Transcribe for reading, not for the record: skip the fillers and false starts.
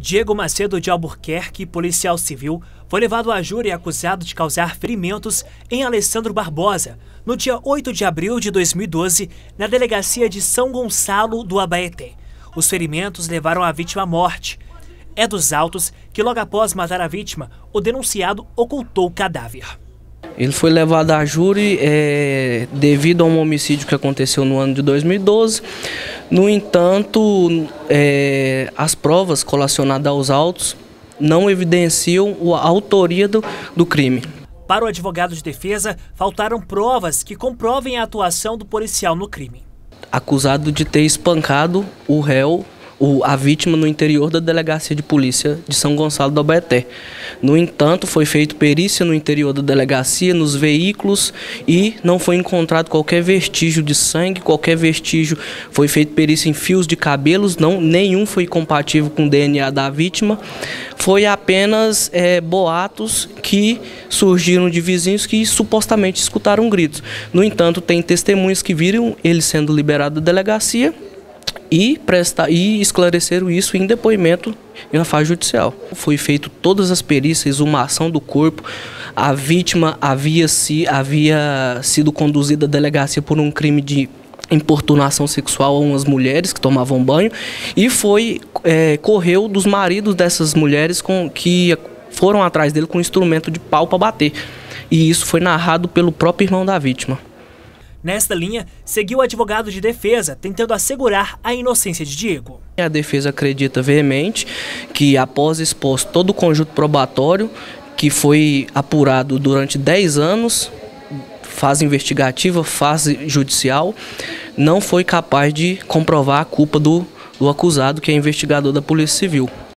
Diego Macedo de Albuquerque, policial civil, foi levado a júri acusado de causar ferimentos em Alessandro Barbosa, no dia 8 de abril de 2012, na delegacia de São Gonçalo do Abaeté. Os ferimentos levaram a vítima à morte. É dos autos que, logo após matar a vítima, o denunciado ocultou o cadáver. Ele foi levado a júri devido a um homicídio que aconteceu no ano de 2012. No entanto, as provas colacionadas aos autos não evidenciam a autoria do crime. Para o advogado de defesa, faltaram provas que comprovem a atuação do policial no crime. Acusado de ter espancado o réu, a vítima, no interior da delegacia de polícia de São Gonçalo do Abaeté. No entanto, foi feita perícia no interior da delegacia, nos veículos, e não foi encontrado qualquer vestígio de sangue, qualquer vestígio. Foi feita perícia em fios de cabelos, nenhum foi compatível com o DNA da vítima. Foi apenas boatos que surgiram de vizinhos que supostamente escutaram gritos. No entanto, tem testemunhas que viram ele sendo liberado da delegacia e esclareceram isso em depoimento na fase judicial. Foi feito todas as perícias, exumação do corpo. A vítima havia sido conduzida à delegacia por um crime de importunação sexual a umas mulheres que tomavam banho, e correu dos maridos dessas mulheres que foram atrás dele com instrumento de pau para bater. E isso foi narrado pelo próprio irmão da vítima. Nesta linha, seguiu o advogado de defesa, tentando assegurar a inocência de Diego. A defesa acredita veemente que, após exposto todo o conjunto probatório, que foi apurado durante 10 anos, fase investigativa, fase judicial, não foi capaz de comprovar a culpa do acusado, que é investigador da Polícia Civil.